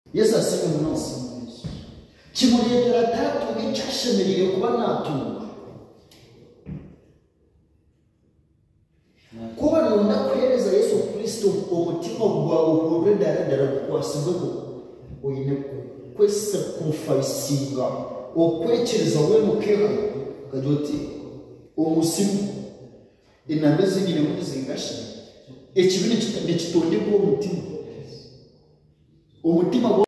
Yesu asibe munsi kimuletera tatu bicyashemereye kuba natunga kuba nunda kwereza Yesu Kristo umutima gwawe urudaradara kwasibeho oyine kwese kumfaisinga okwekereza we mukero kajoti umusimu inameze nyine muri zingashi ekibini kitondebwa umutima